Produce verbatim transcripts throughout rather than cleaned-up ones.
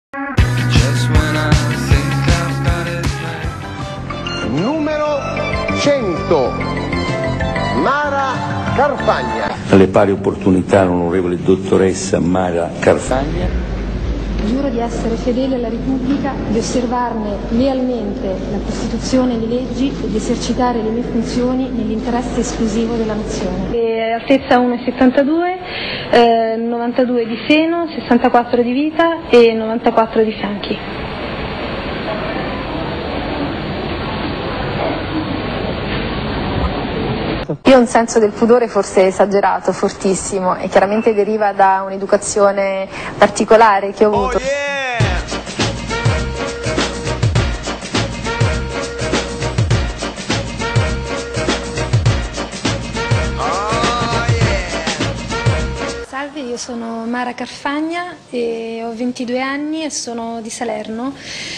Numero cento, Mara Carfagna. Alle pari opportunità l'onorevole dottoressa Mara Carfagna. Giuro di essere fedele alla Repubblica, di osservarne lealmente la Costituzione e le leggi e di esercitare le mie funzioni nell'interesse esclusivo della nazione. E altezza uno virgola settantadue, eh, novantadue di seno, sessantaquattro di vita e novantaquattro di fianchi. Io ho un senso del pudore forse esagerato, fortissimo, e chiaramente deriva da un'educazione particolare che ho avuto. Oh yeah! Oh yeah! Salve, io sono Mara Carfagna e ho ventidue anni e sono di Salerno.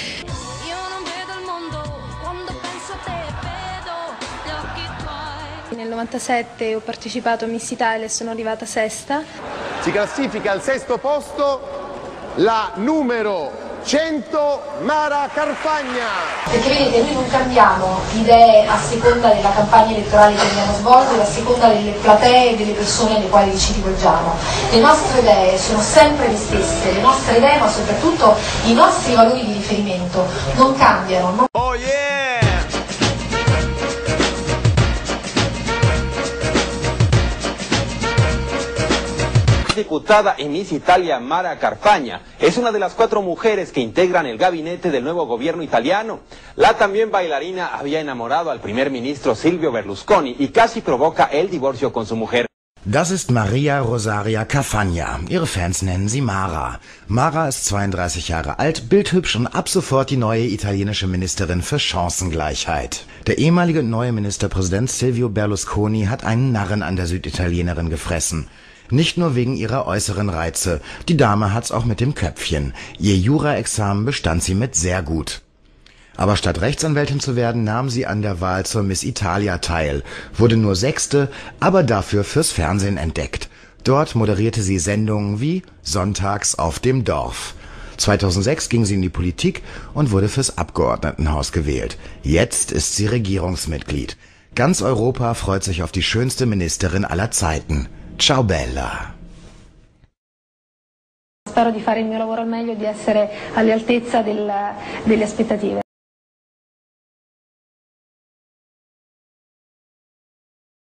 Nel novantasette ho partecipato a Miss Italia e sono arrivata sesta. Si classifica al sesto posto la numero cento, Mara Carfagna. Perché vedete, noi non cambiamo idee a seconda della campagna elettorale che abbiamo svolto, a seconda delle platee e delle persone alle quali ci rivolgiamo. Le nostre idee sono sempre le stesse, le nostre idee, ma soprattutto i nostri valori di riferimento non cambiano. Non... Oh yeah! Diputada y Miss Italia Mara Carfagna es una de las cuatro mujeres que integran el gabinete del nuevo gobierno italiano. La también bailarina había enamorado al primer ministro Silvio Berlusconi y casi provoca el divorcio con su mujer. Das ist Maria Rosaria Carfagna. Ihre Fans nennen sie Mara. Mara ist zweiunddreißig Jahre alt, bildhübsch und ab sofort die neue italienische Ministerin für Chancengleichheit. Der ehemalige neue Ministerpräsident Silvio Berlusconi hat einen Narren an der Süditalienerin gefressen. Nicht nur wegen ihrer äußeren Reize. Die Dame hat's auch mit dem Köpfchen. Ihr Jura-Examen bestand sie mit sehr gut. Aber statt Rechtsanwältin zu werden, nahm sie an der Wahl zur Miss Italia teil, wurde nur Sechste, aber dafür fürs Fernsehen entdeckt. Dort moderierte sie Sendungen wie Sonntags auf dem Dorf. zweitausendsechs ging sie in die Politik und wurde fürs Abgeordnetenhaus gewählt. Jetzt ist sie Regierungsmitglied. Ganz Europa freut sich auf die schönste Ministerin aller Zeiten. Ciao bella! Spero di fare il mio lavoro al meglio e di essere all'altezza del, delle aspettative.